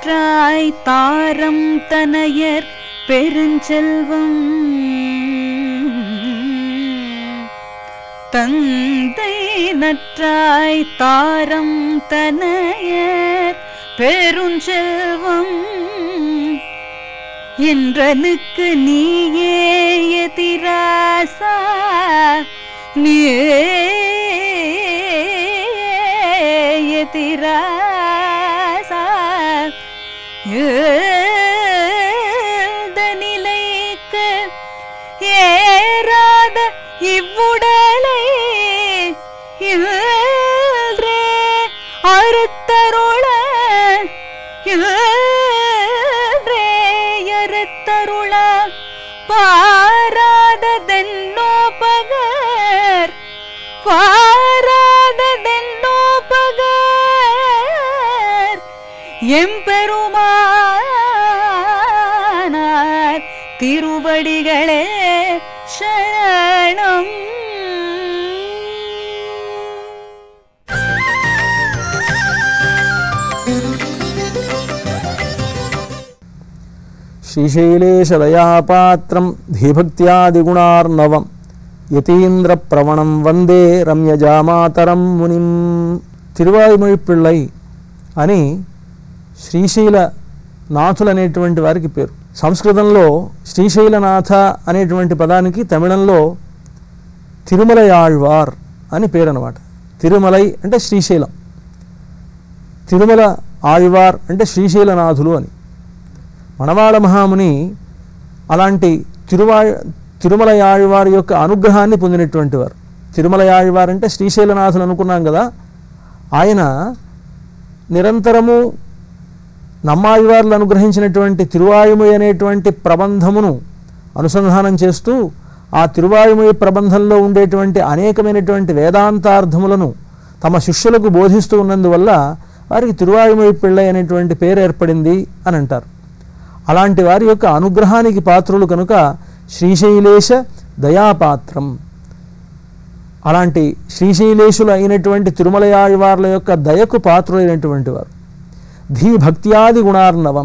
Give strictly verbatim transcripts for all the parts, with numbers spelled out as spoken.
நற்றாய் தாரம் தனையர் பெருஞ்செல்வம் தந்தை நற்றாய் தாரம் தனையர் பெருஞ்செல்வம் என்றனுக்கு நீயே எதிராசா நீயே எதிராசா ஏத நிலைக்கு ஏறாத இவ்வுடலை இல்றே அறுத்தருள இல்றே அறுத்தருள பாராததென்னோ பகர் பாராததென்னோ பகர் எம்பெருமானார் திருவடிகளே சரணம். శ్రీశైలేశదయాపాత్రం ధీభక్త్యాదిగుణార్ణవం యతీంద్రప్రవణం వందే రమ్యజామాతరం మునిం. తిరువాయుమొഴിపిళ్ళై అని శ్రీశైల నాథులనేటువంటి వారికి పేరు. సంస్కృతంలో శ్రీశైలనాథ అనేటువంటి పదానికి తమిళంలో తిరుమలయాళ్వార్ అని పేరు అన్నమాట. తిరుమలై అంటే శ్రీశైలం, తిరుమల ఆళ్వార్ అంటే శ్రీశైలనాథులు అని. మనవాళ మహాముని అలాంటి తిరువా తిరుమలయాళ్వారి యొక్క అనుగ్రహాన్ని పొందినటువంటి వారు. తిరుమలయాళ్వార్ అంటే శ్రీశైలనాథులు అనుకున్నాం కదా. ఆయన నిరంతరము నమ్మాళ్వార్లు అనుగ్రహించినటువంటి తిరువాయుమొయి అనేటువంటి ప్రబంధమును అనుసంధానం చేస్తూ ఆ తిరువాయుమొయి ప్రబంధంలో ఉండేటువంటి అనేకమైనటువంటి వేదాంతార్థములను తమ శిష్యులకు బోధిస్తూ ఉన్నందువల్ల వారికి తిరువాయుమొయి పిళ్ళై అనేటువంటి పేరు ఏర్పడింది అని అంటారు. అలాంటి వారి యొక్క అనుగ్రహానికి పాత్రులు కనుక శ్రీశైలేశ దయాపాత్రం. అలాంటి శ్రీశైలేశులు అయినటువంటి తిరుమలయాళ్వార్ల యొక్క దయకు పాత్రులైనటువంటి వారు. ధీ భక్త్యాది గుణార్ణవం.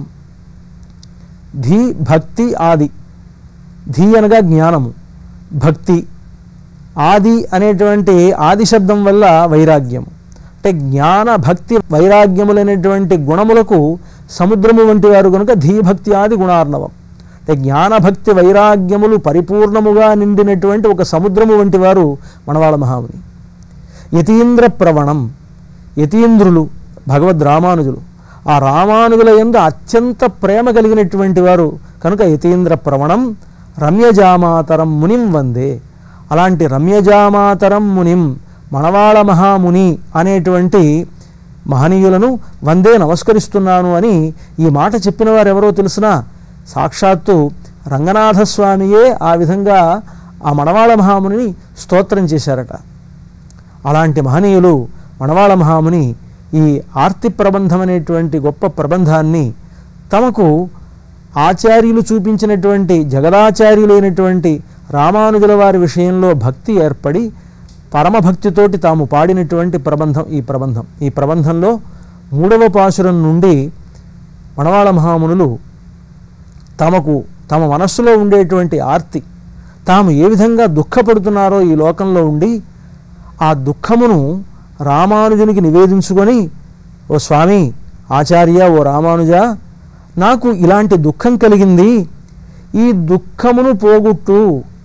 ధీ భక్తి ఆది. ధీ అనగా జ్ఞానము, భక్తి. ఆది అనేటువంటి ఆది శబ్దం వల్ల వైరాగ్యము. అంటే జ్ఞాన భక్తి వైరాగ్యములైనటువంటి గుణములకు సముద్రము వంటి వారు కనుక ధీభక్త్యాది గుణార్ణవం. అంటే జ్ఞానభక్తి వైరాగ్యములు పరిపూర్ణముగా నిండినటువంటి ఒక సముద్రము వంటి వారు మనవాళ మహాముని. యతీంద్ర ప్రవణం. యతీంద్రులు భగవద్ రామానుజులు. ఆ రామానుజుల యందు అత్యంత ప్రేమ కలిగినటువంటి వారు కనుక యతీంద్ర ప్రవణం రమ్యజామాతరం మునిం వందే. అలాంటి రమ్యజామాతరం మునిం మనవాళ మహాముని అనేటువంటి మహనీయులను వందే నమస్కరిస్తున్నాను అని ఈ మాట చెప్పిన వారు ఎవరో తెలుసునా? సాక్షాత్తు రంగనాథస్వామియే ఆ విధంగా ఆ మనవాళ మహామునిని స్తోత్రం చేశారట. అలాంటి మహనీయులు మనవాళ మహాముని ఈ ఆర్తి ప్రబంధం అనేటువంటి గొప్ప ప్రబంధాన్ని తమకు ఆచార్యులు చూపించినటువంటి జగదాచార్యులైనటువంటి రామానుజుల వారి విషయంలో భక్తి ఏర్పడి పరమభక్తితోటి తాము పాడినటువంటి ప్రబంధం ఈ ప్రబంధం. ఈ ప్రబంధంలో మూడవ పాశురం నుండి మనవాళ మహామునులు తమకు తమ మనస్సులో ఉండేటువంటి ఆర్తి, తాము ఏ విధంగా దుఃఖపడుతున్నారో ఈ లోకంలో ఉండి ఆ దుఃఖమును రామానుజునికి నివేదించుకొని, ఓ స్వామి ఆచార్య, ఓ రామానుజ, నాకు ఇలాంటి దుఃఖం కలిగింది, ఈ దుఃఖమును పోగొట్టు,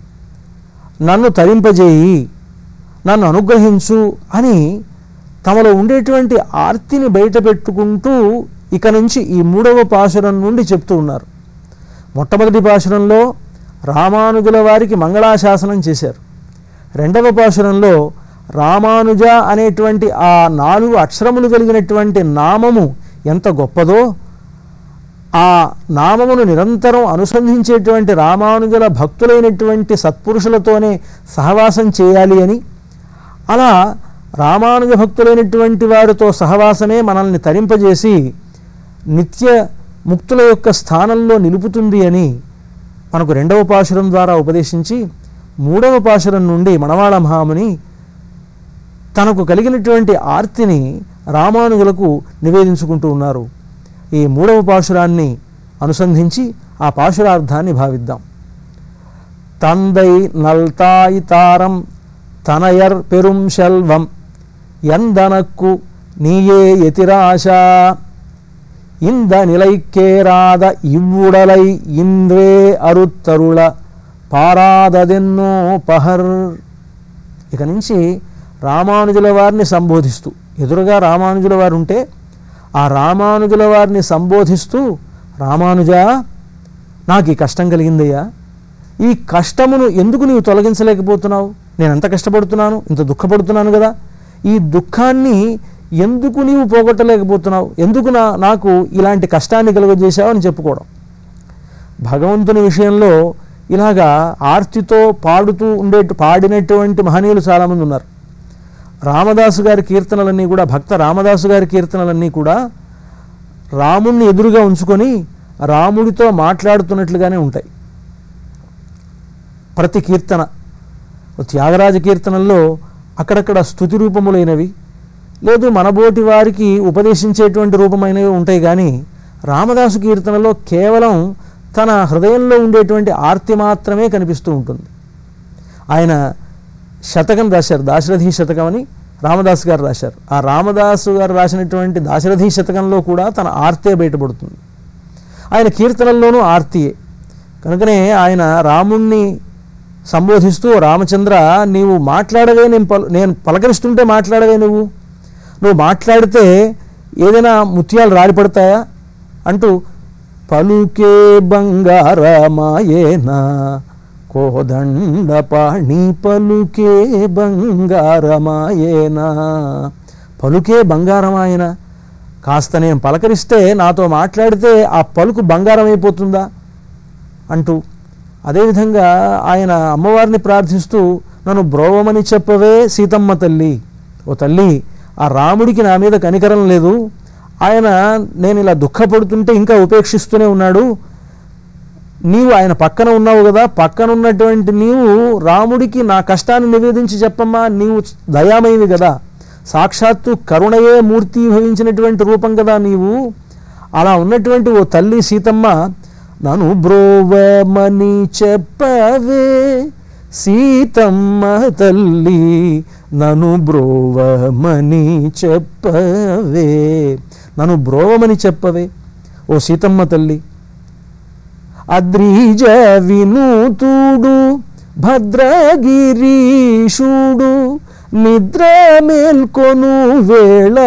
నన్ను తరింపజేయి, నన్ను అనుగ్రహించు అని తమలో ఉండేటువంటి ఆర్తిని బయట పెట్టుకుంటూ ఇక నుంచి ఈ మూడవ పాశురం నుండి చెప్తూ ఉన్నారు. మొట్టమొదటి పాశురంలో రామానుజుల వారికి మంగళాశాసనం చేశారు. రెండవ పాశురంలో రామానుజ అనేటువంటి ఆ నాలుగు అక్షరములు కలిగినటువంటి నామము ఎంత గొప్పదో, ఆ నామమును నిరంతరం అనుసంధించేటువంటి రామానుజుల భక్తులైనటువంటి సత్పురుషులతోనే సహవాసం చేయాలి అని, అలా రామానుజ భక్తులైనటువంటి వారితో సహవాసమే మనల్ని తరింపజేసి నిత్య ముక్తుల యొక్క స్థానంలో నిలుపుతుంది అని మనకు రెండవ పాశురం ద్వారా ఉపదేశించి, మూడవ పాశురం నుండి మనవాళ మహాముని తనకు కలిగినటువంటి ఆర్తిని రామానుజులకు నివేదించుకుంటూ ఉన్నారు. ఈ మూడవ పాశురాన్ని అనుసంధించి ఆ పాశురార్థాన్ని భావిద్దాం. తందై నల్తాయి తారం తనయర్ పెరుం శల్వం ఎందనక్కు నీయే ఎతిరాశ ఇంద నిలైకేరాద ఇవ్వుడలై ఇంద్రే అరుత్తరుళ పారాదదెన్నో పహర్. ఇక నుంచి రామానుజుల వారిని సంబోధిస్తూ, ఎదురుగా రామానుజుల వారు ఉంటే ఆ రామానుజుల వారిని సంబోధిస్తూ, రామానుజ నాకు ఈ కష్టం కలిగిందయ్యా, ఈ కష్టమును ఎందుకు నీవు తొలగించలేకపోతున్నావు? నేను ఎంత కష్టపడుతున్నాను, ఇంత దుఃఖపడుతున్నాను కదా, ఈ దుఃఖాన్ని ఎందుకు నీవు పోగొట్టలేకపోతున్నావు, ఎందుకు నా నాకు ఇలాంటి కష్టాన్ని కలుగజేశావు అని చెప్పుకోవడం. భగవంతుని విషయంలో ఇలాగా ఆర్తితో పాడుతూ ఉండే పాడినటువంటి మహనీయులు చాలామంది ఉన్నారు. రామదాసు గారి కీర్తనలన్నీ కూడా, భక్త రామదాసు గారి కీర్తనలన్నీ కూడా రాముణ్ణి ఎదురుగా ఉంచుకొని రాముడితో మాట్లాడుతున్నట్లుగానే ఉంటాయి. ప్రతి కీర్తన, త్యాగరాజ కీర్తనల్లో అక్కడక్కడ స్తుతి రూపములైనవి, లేదు మనబోటి వారికి ఉపదేశించేటువంటి రూపమైనవి ఉంటాయి. కానీ రామదాసు కీర్తనలో కేవలం తన హృదయంలో ఉండేటువంటి ఆర్తి మాత్రమే కనిపిస్తూ ఉంటుంది. ఆయన శతకం రాశారు, దాశరథి శతకం అని రామదాసు గారు రాశారు. ఆ రామదాసు గారు రాసినటువంటి దాశరథి శతకంలో కూడా తన ఆర్తే బయటపడుతుంది. ఆయన కీర్తనల్లోనూ ఆర్తియే. కనుకనే ఆయన రాముణ్ణి సంబోధిస్తూ, రామచంద్ర నీవు మాట్లాడవే, నేను పలు నేను పలకరిస్తుంటే మాట్లాడవే, నువ్వు నువ్వు మాట్లాడితే ఏదైనా ముత్యాలు రాలిపడతాయా అంటూ, పలుకే బంగారమాయేనా కోదండపాణి పలుకే బంగారమాయేనా, పలుకే బంగారమాయన, కాస్త నేను పలకరిస్తే, నాతో మాట్లాడితే ఆ పలుకు బంగారం అయిపోతుందా అంటూ, అదేవిధంగా ఆయన అమ్మవారిని ప్రార్థిస్తూ, నన్ను బ్రోవమని చెప్పవే సీతమ్మ తల్లి, ఓ తల్లి ఆ రాముడికి నా మీద కనికరం లేదు, ఆయన నేను ఇలా దుఃఖపడుతుంటే ఇంకా ఉపేక్షిస్తూనే ఉన్నాడు, నీవు ఆయన పక్కన ఉన్నావు కదా, పక్కన ఉన్నటువంటి నీవు రాముడికి నా కష్టాన్ని నివేదించి చెప్పమ్మా, నీవు దయామయివి కదా, సాక్షాత్తు కరుణయే మూర్తి భవించినటువంటి రూపం కదా నీవు, అలా ఉన్నటువంటి ఓ తల్లి సీతమ్మ నన్ను బ్రోవమని చెప్పవే సీతమ్మ తల్లి, నన్ను బ్రోవమని చెప్పవే, నన్ను బ్రోవమని చెప్పవే ఓ సీతమ్మ తల్లి. అద్రిజ వినూతుడు భద్రగిరీషుడు నిద్ర మేల్కొను వేళ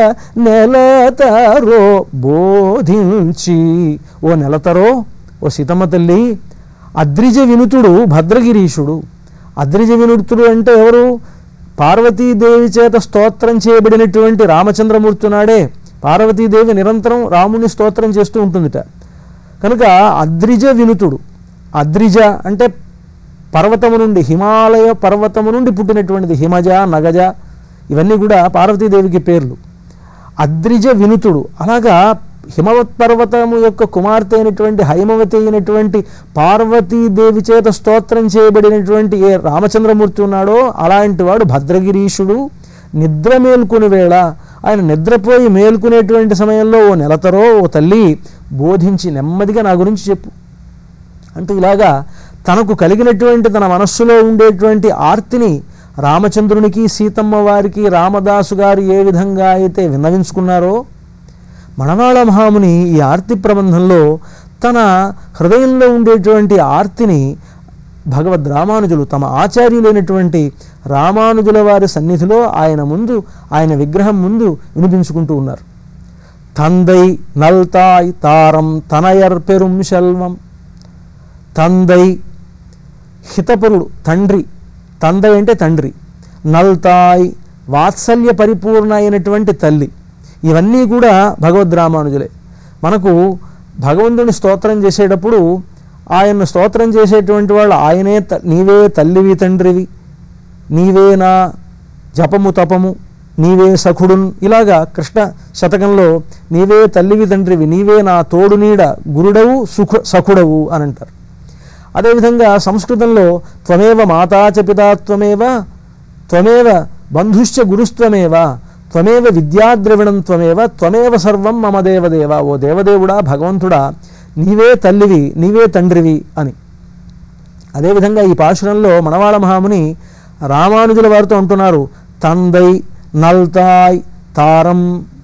నెలతరో బోధించి, ఓ నెలతరో ఓ సీతమ్మ తల్లి, అద్రిజ వినుతుడు భద్రగిరీషుడు. అద్రిజ వినుతుడు అంటే ఎవరు? పార్వతీదేవి చేత స్తోత్రం చేయబడినటువంటి రామచంద్రమూర్తి నాడే. పార్వతీదేవి నిరంతరం రాముని స్తోత్రం చేస్తూ ఉంటుందిట. కనుక అద్రిజ వినుతుడు, అద్రిజ అంటే పర్వతము నుండి, హిమాలయ పర్వతము నుండి పుట్టినటువంటిది, హిమజ నగజ ఇవన్నీ కూడా పార్వతీదేవికి పేర్లు. అద్రిజ వినుతుడు, అలాగా హిమవత్ పర్వతము యొక్క కుమార్తె అయినటువంటి హైమవతి అయినటువంటి పార్వతీదేవి చేత స్తోత్రం చేయబడినటువంటి ఏ రామచంద్రమూర్తి ఉన్నాడో అలాంటి వాడు భద్రగిరీషుడు. నిద్ర మేల్కుని వేళ, ఆయన నిద్రపోయి మేల్కునేటువంటి సమయంలో ఓ నెలతరో ఓ తల్లి బోధించి నెమ్మదిగా నా గురించి చెప్పు అంటూ ఇలాగా తనకు కలిగినటువంటి తన మనస్సులో ఉండేటువంటి ఆర్తిని రామచంద్రునికి సీతమ్మ వారికి రామదాసు గారు ఏ విధంగా అయితే విన్నవించుకున్నారో, మణవాళ మహాముని ఈ ఆర్తి ప్రబంధంలో తన హృదయంలో ఉండేటువంటి ఆర్తిని భగవద్ రామానుజులు తమ ఆచార్యులైనటువంటి రామానుజుల వారి సన్నిధిలో ఆయన ముందు, ఆయన విగ్రహం ముందు వినిపించుకుంటూ ఉన్నారు. తందై నల్తాయ్ తారం తనయర్ పెరుం శల్వం. తందై హితపరుడు, తండ్రి, తందై అంటే తండ్రి, నల్తాయ్ వాత్సల్య పరిపూర్ణ అయినటువంటి తల్లి, ఇవన్నీ కూడా భగవద్ రామానుజులే. మనకు భగవంతుని స్తోత్రం చేసేటప్పుడు ఆయన్ను స్తోత్రం చేసేటువంటి వాళ్ళు ఆయనే, నీవే తల్లివి తండ్రివి, నీవే నా జపము తపము, నీవే సఖుడున్, ఇలాగా కృష్ణ శతకంలో నీవే తల్లివి తండ్రివి, నీవే నా తోడు నీడ గురుడవు సుఖ సఖుడవు అని అంటారు. అదేవిధంగా సంస్కృతంలో త్వమేవ మాతాచ పితా త్వమేవ త్వమేవ బంధుశ్చ గురుస్త్వమేవ త్వమేవ విద్యాద్రవిణం త్వమేవ త్వమేవ సర్వం మమ దేవదేవ, ఓ దేవదేవుడా భగవంతుడా నీవే తల్లివి నీవే తండ్రివి అని. అదేవిధంగా ఈ పాశురంలో మనవాళ మహాముని రామానుజుల వారితో అంటున్నారు, తందై నల్తాయ్ తారం,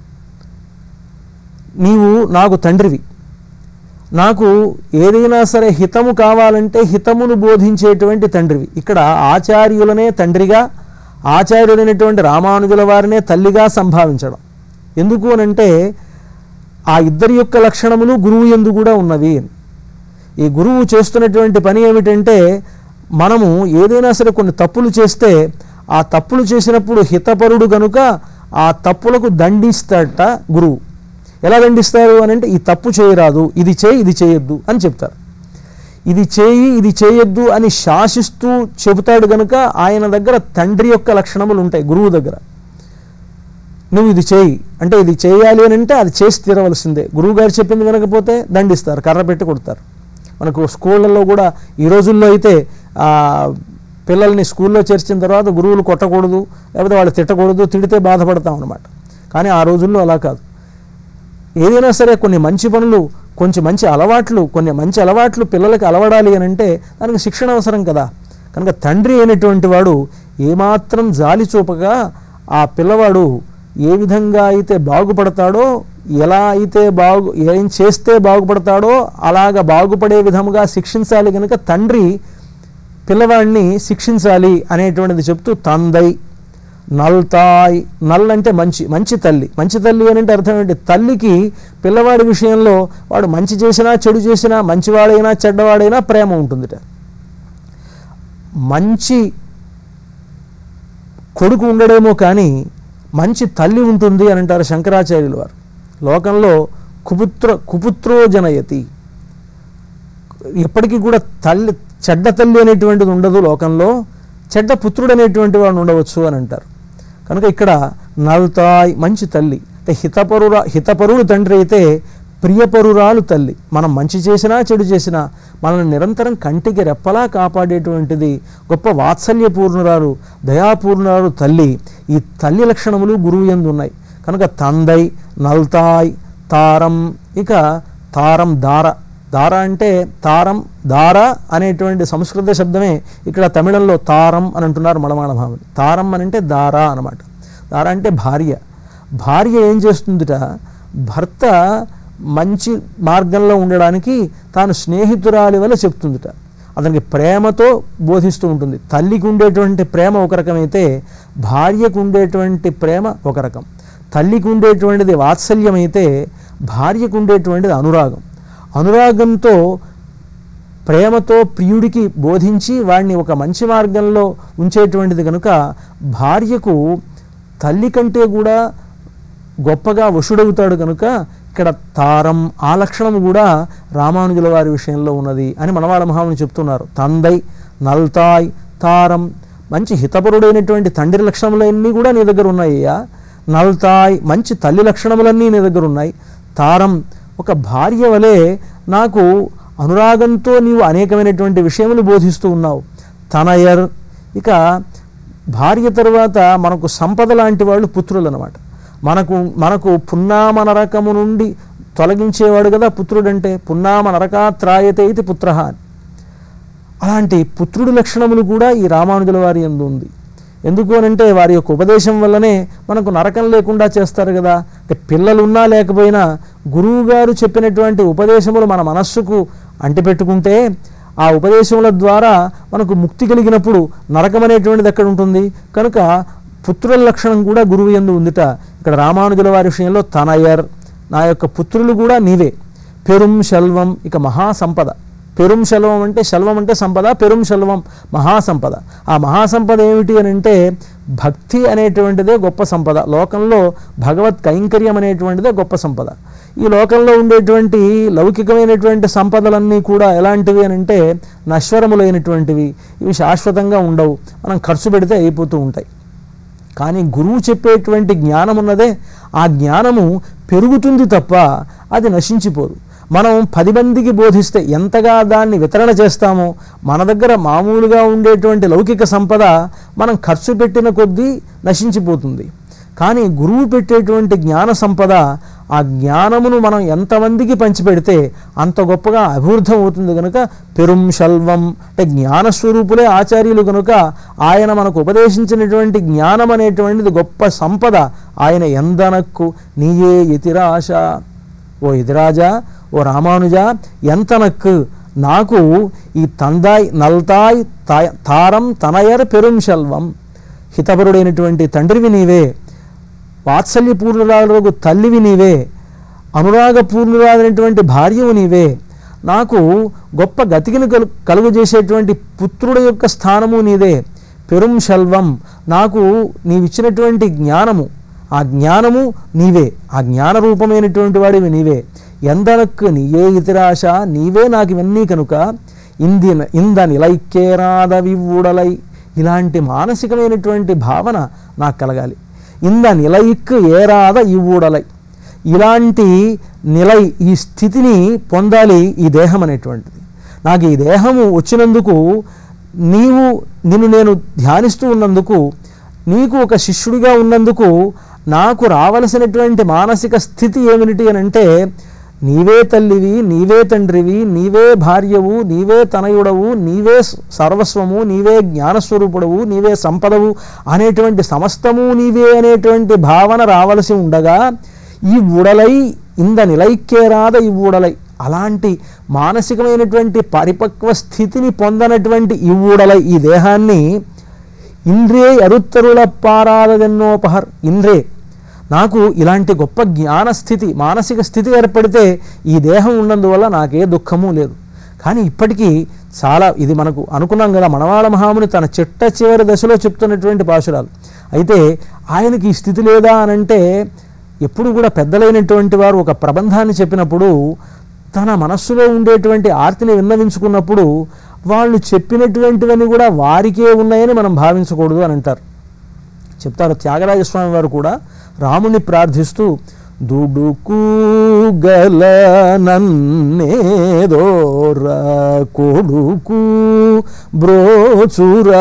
నీవు నాకు తండ్రివి, నాకు ఏదైనా సరే హితము కావాలంటే హితమును బోధించేటువంటి తండ్రివి. ఇక్కడ ఆచార్యులనే తండ్రిగా, ఆచార్యులైనటువంటి రామానుజుల వారినే తల్లిగా సంభావించడం ఎందుకు అనంటే ఆ ఇద్దరి యొక్క లక్షణములు గురువు యందు కూడా ఉన్నవి. ఈ గురువు చేస్తున్నటువంటి పని ఏమిటంటే మనము ఏదైనా సరే కొన్ని తప్పులు చేస్తే ఆ తప్పులు చేసినప్పుడు హితపరుడు కనుక ఆ తప్పులకు దండిస్తాడట గురువు. ఎలా దండిస్తారు అని అంటే ఈ తప్పు చేయరాదు, ఇది చేయి ఇది చేయొద్దు అని చెప్తారు. ఇది చేయి ఇది చేయొద్దు అని శాసిస్తూ చెబుతాడు కనుక ఆయన దగ్గర తండ్రి యొక్క లక్షణములు ఉంటాయి. గురువు దగ్గర నువ్వు ఇది చేయి అంటే ఇది చేయాలి అని అంటే అది చేసి తీరవలసిందే. గురువు గారు చెప్పింది వినకపోతే దండిస్తారు, కర్ర పెట్టి కొడతారు. మనకు స్కూళ్ళల్లో కూడా ఈ రోజుల్లో అయితే పిల్లల్ని స్కూల్లో చేర్చిన తర్వాత గురువులు కొట్టకూడదు, లేకపోతే వాళ్ళు తిట్టకూడదు, తిడితే బాధపడతాం అన్నమాట. కానీ ఆ రోజుల్లో అలా కాదు. ఏదైనా సరే కొన్ని మంచి పనులు, కొంచెం మంచి అలవాట్లు, కొన్ని మంచి అలవాట్లు పిల్లలకి అలవడాలి అని అంటే దానికి శిక్షణ అవసరం కదా. కనుక తండ్రి అయినటువంటి వాడు ఏమాత్రం జాలి చూపగా ఆ పిల్లవాడు ఏ విధంగా అయితే బాగుపడతాడో, ఎలా అయితే బాగు ఏం చేస్తే బాగుపడతాడో అలాగా బాగుపడే విధముగా శిక్షించాలి. కనుక తండ్రి పిల్లవాడిని శిక్షించాలి అనేటువంటిది చెప్తూ తందై నల్తాయ్, నల్ అంటే మంచి, మంచి తల్లి. మంచి తల్లి అని అంటే అర్థం ఏంటి? తల్లికి పిల్లవాడి విషయంలో వాడు మంచి చేసినా చెడు చేసినా, మంచివాడైనా చెడ్డవాడైనా ప్రేమ ఉంటుందిట. మంచి కొడుకు ఉండడేమో కానీ మంచి తల్లి ఉంటుంది అని అంటారు శంకరాచార్యులు వారు. లోకంలో కుపుత్ర కుపుత్రో జనయతి, ఎప్పటికీ కూడా తల్లి చెడ్డ తల్లి అనేటువంటిది ఉండదు లోకంలో, చెడ్డ పుత్రుడు అనేటువంటి వాడు ఉండవచ్చు అని అంటారు. కనుక ఇక్కడ నల్తాయ్ మంచి తల్లి అంటే హితపరురా హితపరుడు తండ్రి అయితే ప్రియపరురాలు తల్లి. మనం మంచి చేసినా చెడు చేసినా మనల్ని నిరంతరం కంటికి రెప్పలా కాపాడేటువంటిది గొప్ప వాత్సల్యపూర్ణురాలు దయాపూర్ణురాలు తల్లి. ఈ తల్లి లక్షణములు గురువు యందు ఉన్నాయి. కనుక తందై నల్తాయ్ తారం, ఇక తారం దార. దార అంటే తారం, దార అనేటువంటి సంస్కృత శబ్దమే ఇక్కడ తమిళంలో తారం అని అంటున్నారు మలమాళ భావని. తారం అని అంటే దార అన్నమాట. దార అంటే భార్య. భార్య ఏం చేస్తుందిట, భర్త మంచి మార్గంలో ఉండడానికి తాను స్నేహితురాలి వల్ల చెప్తుందిట. అతనికి ప్రేమతో బోధిస్తూ ఉంటుంది. తల్లికి ఉండేటువంటి ప్రేమ ఒక రకమైతే భార్యకు ఉండేటువంటి ప్రేమ ఒక రకం. తల్లికి ఉండేటువంటిది వాత్సల్యం అయితే భార్యకు ఉండేటువంటిది అనురాగం. అనురాగంతో ప్రేమతో ప్రియుడికి బోధించి వాడిని ఒక మంచి మార్గంలో ఉంచేటువంటిది కనుక భార్యకు తల్లి కంటే కూడా గొప్పగా వశుడవుతాడు. కనుక ఇక్కడ తారం ఆ లక్షణం కూడా రామానుజుల వారి విషయంలో ఉన్నది అని మనవాళ మహాముని చెప్తున్నారు. తందై నల్తాయ్ తారం, మంచి హితపరుడైనటువంటి తండ్రి లక్షణములన్నీ కూడా నీ దగ్గర ఉన్నాయ్యా. నల్తాయ్ మంచి తల్లి లక్షణములన్నీ నీ దగ్గర ఉన్నాయి. తారం ఒక భార్య వలె నాకు అనురాగంతో నీవు అనేకమైనటువంటి విషయములు బోధిస్తూ ఉన్నావు. తనయర్, ఇక భార్య తర్వాత మనకు సంపద లాంటి వాళ్ళు పుత్రులు అన్నమాట. మనకు మనకు పున్నామ నరకము నుండి తొలగించేవాడు కదా పుత్రుడంటే. పున్నామ నరకాత్రాయతే ఇది పుత్ర. అలాంటి పుత్రుడి లక్షణములు కూడా ఈ రామానుజుల వారి యందు ఉంది. ఎందుకు అనంటే వారి యొక్క ఉపదేశం వల్లనే మనకు నరకం లేకుండా చేస్తారు కదా. అంటే పిల్లలు ఉన్నా లేకపోయినా గురువు గారు చెప్పినటువంటి ఉపదేశములు మన మనస్సుకు అంటిపెట్టుకుంటే ఆ ఉపదేశముల ద్వారా మనకు ముక్తి కలిగినప్పుడు నరకం అనేటువంటిది ఎక్కడ ఉంటుంది. కనుక పుత్రుల లక్షణం కూడా గురువు యందు ఉందిట. ఇక్కడ రామానుజుల వారి విషయంలో తనయర్, నా యొక్క పుత్రులు కూడా నీవే. పెరుం శల్వం, ఇక మహాసంపద. పెరుం శల్వం అంటే శల్వం అంటే సంపద, పెరుం శల్వం మహాసంపద. ఆ మహాసంపద ఏమిటి అని అంటే భక్తి అనేటువంటిదే గొప్ప సంపద. లోకంలో భగవత్ కైంకర్యం అనేటువంటిదే గొప్ప సంపద. ఈ లోకంలో ఉండేటువంటి లౌకికమైనటువంటి సంపదలన్నీ కూడా ఎలాంటివి అని అంటే నశ్వరములైనటువంటివి. ఇవి శాశ్వతంగా ఉండవు, మనం ఖర్చు పెడితే అయిపోతూ ఉంటాయి. కానీ గురువు చెప్పేటువంటి జ్ఞానం ఉన్నదే, ఆ జ్ఞానము పెరుగుతుంది తప్ప అది నశించిపోదు. మనం పది మందికి బోధిస్తే ఎంతగా దాన్ని వితరణ చేస్తామో, మన దగ్గర మామూలుగా ఉండేటువంటి లౌకిక సంపద మనం ఖర్చు పెట్టిన కొద్దీ నశించిపోతుంది. కానీ గురువు పెట్టేటువంటి జ్ఞాన సంపద, ఆ జ్ఞానమును మనం ఎంతమందికి పంచిపెడితే అంత గొప్పగా అభివృద్ధం అవుతుంది కనుక పెరుం శల్వం అంటే జ్ఞానస్వరూపులే ఆచార్యులు కనుక ఆయన మనకు ఉపదేశించినటువంటి జ్ఞానం అనేటువంటిది గొప్ప సంపద. ఆయన ఎందనక్కు నీయే యతిరాశ, ఓ యతిరాజా, ఓ రామానుజ, ఎంతనక్కు నాకు ఈ తందాయ్ నల్తాయ్ తారం తనయర్ పెరుం శల్వం, హితపరుడైనటువంటి తండ్రివి నీవే, వాత్సల్యపూర్ణురాలకు తల్లివి నీవే, అనురాగపూర్ణురాలైనటువంటి భార్యవు నీవే, నాకు గొప్ప గతికిని కలు కలుగజేసేటువంటి పుత్రుడు యొక్క స్థానము నీదే, పెరుం శల్వం నాకు నీవిచ్చినటువంటి జ్ఞానము, ఆ జ్ఞానము నీవే, ఆ జ్ఞాన రూపమైనటువంటి వాడివి నీవే, ఎందనక్కు నీయే ఇతిరాశ, నీవే నాకు ఇవన్నీ కనుక ఇంది ఇంద నిలైక్కేరాద వివ్వుడలై, ఇలాంటి మానసికమైనటువంటి భావన నాకు కలగాలి. ఇంద నిలయిక్కు ఏరాద ఇవ్వుడలై, ఇలాంటి నిలై ఈ స్థితిని పొందాలి ఈ దేహం అనేటువంటిది. నాకు ఈ దేహము వచ్చినందుకు, నీవు నిన్ను నేను ధ్యానిస్తూ ఉన్నందుకు, నీకు ఒక శిష్యుడిగా ఉన్నందుకు నాకు రావలసినటువంటి మానసిక స్థితి ఏమిటి అని అంటే, నీవే తల్లివి, నీవే తండ్రివి, నీవే భార్యవు, నీవే తనయుడవు, నీవే సర్వస్వము, నీవే జ్ఞానస్వరూపుడవు, నీవే సంపదవు అనేటువంటి సమస్తము నీవే అనేటువంటి భావన రావలసి ఉండగా, ఈ ఉడలై ఇంద నిలైక్కేరాద ఈ ఊడలై, అలాంటి మానసికమైనటువంటి పరిపక్వ స్థితిని పొందనటువంటి ఈ ఊడలై ఈ దేహాన్ని ఇంద్రే అరుత్తరుల పారాదెన్నోపహర్, ఇంద్రే నాకు ఇలాంటి గొప్ప జ్ఞానస్థితి మానసిక స్థితి ఏర్పడితే ఈ దేహం ఉన్నందువల్ల నాకే దుఃఖము లేదు. కానీ ఇప్పటికీ చాలా ఇది మనకు అనుకున్నాం కదా, మనవాళ మహాముని తన చిట్ట చివరి దశలో చెప్తున్నటువంటి పాశురాలు. అయితే ఆయనకి ఈ స్థితి లేదా అనంటే, ఎప్పుడు కూడా పెద్దలైనటువంటి వారు ఒక ప్రబంధాన్ని చెప్పినప్పుడు తన మనస్సులో ఉండేటువంటి ఆర్తిని విన్నవించుకున్నప్పుడు వాళ్ళు చెప్పినటువంటివన్నీ కూడా వారికే ఉన్నాయని మనం భావించకూడదు అని అంటారు. చెప్తారు త్యాగరాజస్వామి వారు కూడా రాముని ప్రార్థిస్తూ, దుడుకు గల నన్నేదోరా కొడుకు బ్రోచురా,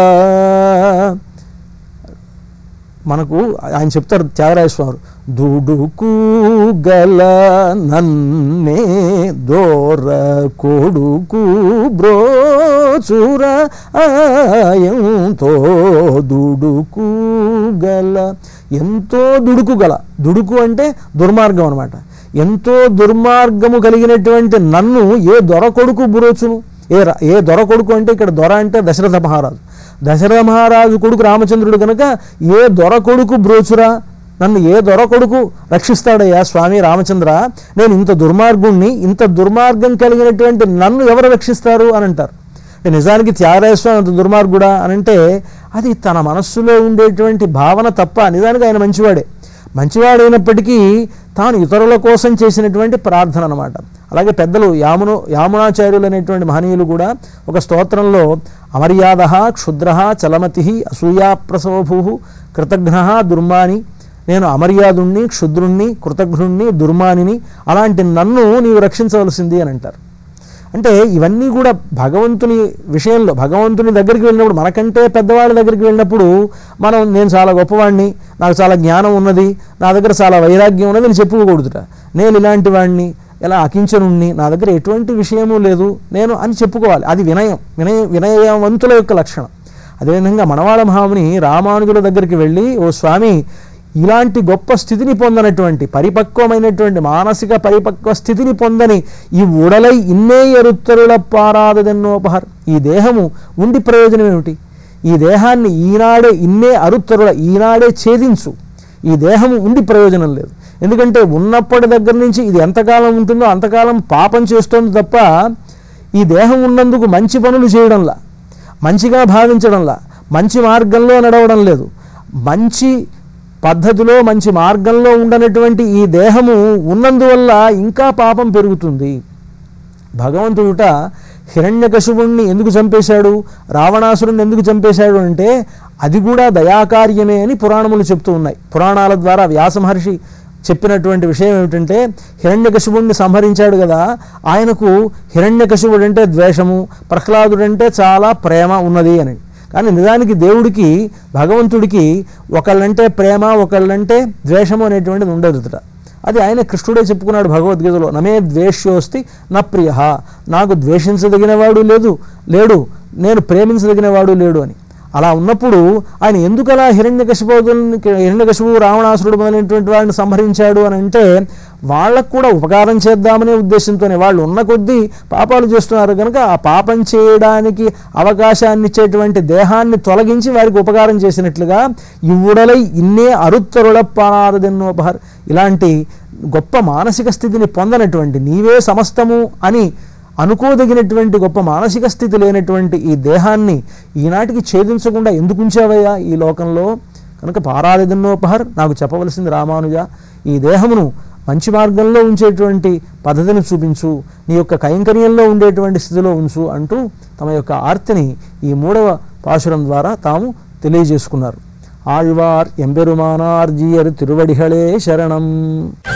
మనకు ఆయన చెప్తారు త్యాగరాజస్వామి, దుడుకు గల నన్నే దోర కొడుకు బ్రోచుర ఎంతో దుడుకు గల, ఎంతో దుడుకు గల, దుడుకు అంటే దుర్మార్గం అనమాట, ఎంతో దుర్మార్గము కలిగినటువంటి నన్ను ఏ దొర కొడుకు బ్రోచును, ఏ ఏ దొర కొడుకు అంటే ఇక్కడ దొర అంటే దశరథ మహారాజు, దశరథ మహారాజు కొడుకు రామచంద్రుడు కనుక ఏ దొర కొడుకు బ్రోచురా, నన్ను ఏ దొర కొడుకు రక్షిస్తాడయ్యా స్వామి రామచంద్ర, నేను ఇంత దుర్మార్గుణ్ణి, ఇంత దుర్మార్గం కలిగినటువంటి నన్ను ఎవరు రక్షిస్తారు అని అంటారు. నిజానికి త్యాగరాజస్వామి అంత దుర్మార్గుడా అనంటే అది తన మనస్సులో ఉండేటువంటి భావన తప్ప, నిజానికి ఆయన మంచివాడే, మంచివాడైనప్పటికీ తాను ఇతరుల కోసం చేసినటువంటి ప్రార్థన అన్నమాట. అలాగే పెద్దలు యామును యామునాచార్యులు అనేటువంటి మహనీయులు కూడా ఒక స్తోత్రంలో అమర్యాద క్షుద్ర చలమతి అసూయాప్రసవభూ కృతఘ్న దుర్మాని, నేను అమర్యాదుణ్ణి, క్షుద్రుణ్ణి, కృతఘ్నుణ్ణి, దుర్మానిని, అలాంటి నన్ను నీవు రక్షించవలసింది అని అంటారు. అంటే ఇవన్నీ కూడా భగవంతుని విషయంలో, భగవంతుని దగ్గరికి వెళ్ళినప్పుడు, మనకంటే పెద్దవాళ్ళ దగ్గరికి వెళ్ళినప్పుడు మనం నేను చాలా గొప్పవాడిని, నాకు చాలా జ్ఞానం ఉన్నది, నా దగ్గర చాలా వైరాగ్యం ఉన్నది అని చెప్పుకోకూడదుట. నేను ఇలాంటి వాడిని, ఇలా అకించనుణ్ణి, నా దగ్గర ఎటువంటి విషయము లేదు నేను అని చెప్పుకోవాలి. అది వినయం, వినయ వినయవంతుల యొక్క లక్షణం. అదేవిధంగా మనవాళ మహాముని రామానుజుల దగ్గరికి వెళ్ళి, ఓ స్వామి, ఇలాంటి గొప్ప స్థితిని పొందనటువంటి పరిపక్వమైనటువంటి మానసిక పరిపక్వ స్థితిని పొందని ఈ ఉడలై ఇన్నే ఎరుత్తరుల పారాదెన్నోపహర్, ఈ దేహము ఉండి ప్రయోజనం ఏమిటి, ఈ దేహాన్ని ఈనాడే ఇన్నే అరుత్తరుల ఈనాడే ఛేదించు, ఈ దేహము ఉండి ప్రయోజనం లేదు. ఎందుకంటే ఉన్నప్పటి దగ్గర నుంచి ఇది ఎంతకాలం ఉంటుందో అంతకాలం పాపం చేస్తోంది తప్ప ఈ దేహం ఉన్నందుకు మంచి పనులు చేయడంలా, మంచిగా భావించడంలా, మంచి మార్గంలో నడవడం లేదు, మంచి పద్ధతిలో మంచి మార్గంలో ఉండనటువంటి ఈ దేహము ఉన్నందువల్ల ఇంకా పాపం పెరుగుతుంది. భగవంతుడుట హిరణ్యకశిపుణ్ణి ఎందుకు చంపేశాడు, రావణాసురుణ్ణి ఎందుకు చంపేశాడు అంటే అది కూడా దయాకార్యమే అని పురాణములు చెప్తూ ఉన్నాయి. పురాణాల ద్వారా వ్యాస మహర్షి చెప్పినటువంటి విషయం ఏమిటంటే, హిరణ్యకశిపుణ్ణి సంహరించాడు కదా, ఆయనకు హిరణ్యకశిపుడు అంటే ద్వేషము, ప్రహ్లాదుడంటే చాలా ప్రేమ ఉన్నది అని. కానీ నిజానికి దేవుడికి భగవంతుడికి ఒకళ్ళంటే ప్రేమ ఒకళ్ళంటే ద్వేషము అనేటువంటిది ఉండదుట. అది ఆయన కృష్ణుడే చెప్పుకున్నాడు భగవద్గీతలో, నమే ద్వేష్యోస్తి నా ప్రియ, నాకు ద్వేషించదగినవాడు లేదు లేడు నేను ప్రేమించదగినవాడు లేడు అని. అలా ఉన్నప్పుడు ఆయన ఎందుకు అలా హిరణ్యకశిపుని హిరణ్యకశిపు రావణాసురుడు మొదలైనటువంటి వాడిని సంహరించాడు అని అంటే వాళ్ళకు కూడా ఉపకారం చేద్దామనే ఉద్దేశంతోనే. వాళ్ళు ఉన్న కొద్దీ పాపాలు చేస్తున్నారు కనుక ఆ పాపం చేయడానికి అవకాశాన్ని ఇచ్చేటువంటి దేహాన్ని తొలగించి వారికి ఉపకారం చేసినట్లుగా ఇవ్వుడలై ఇన్నే అరుత్తరుల పానాదెన్నోపహర్, ఇలాంటి గొప్ప మానసిక స్థితిని పొందనటువంటి నీవే సమస్తము అని అనుకోదగినటువంటి గొప్ప మానసిక స్థితి లేనటువంటి ఈ దేహాన్ని ఈనాటికి ఛేదించకుండా ఎందుకు ఉంచావయ్యా ఈ లోకంలో? కనుక పారాదిన్నోపహర్, నాకు చెప్పవలసింది రామానుజ, ఈ దేహమును మంచి మార్గంలో ఉంచేటువంటి పద్ధతిని చూపించు, నీ యొక్క కైంకర్యంలో ఉండేటువంటి స్థితిలో ఉంచు అంటూ తమ యొక్క ఆర్తిని ఈ మూడవ పాశురం ద్వారా తాము తెలియజేసుకున్నారు. ఆళ్వార్ ఎంబెరుమానార్ జీయర్ తిరువడిహళే శరణం.